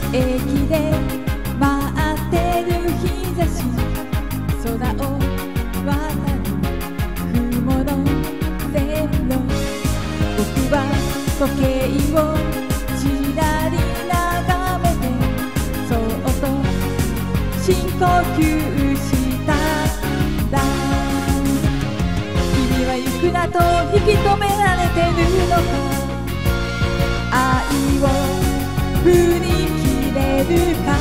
駅で待ってる日差し、空を渡る雲の線路、僕は時計をちらり眺めてそっと深呼吸したんだ。君は行くなと引き止められてるのか、愛を振り切れるか。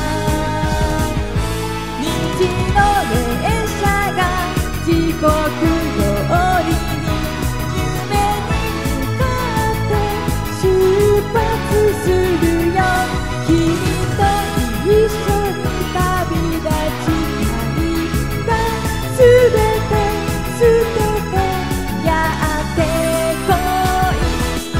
虹の列車が時刻通りに夢に向かって出発するよ。君と一緒に旅立ちたいんだ。すべて捨ててやってこい。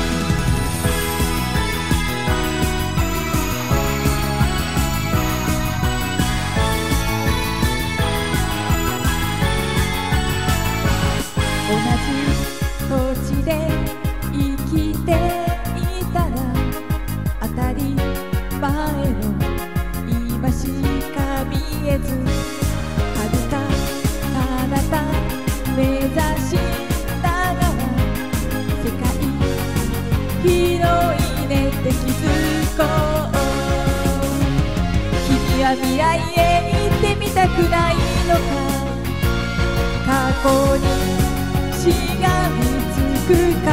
同じ土地で生きていたら当たり前の今しか見えず、遥か彼方目指したがら世界広いねって気づこう。君は未来へ行ってみたくないのか、過去にしがみつくか。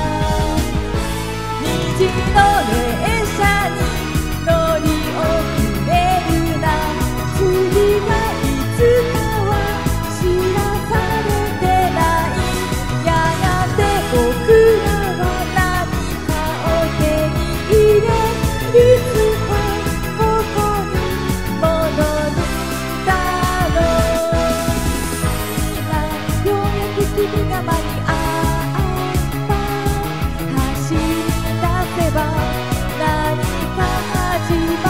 虹の列車に乗り遅れるな。次はいつかは知らされてない。やがて僕らは何かを手に入れ、いつかここに戻るだろう。今ようやく君が間に合った。走り出せば何か始まる。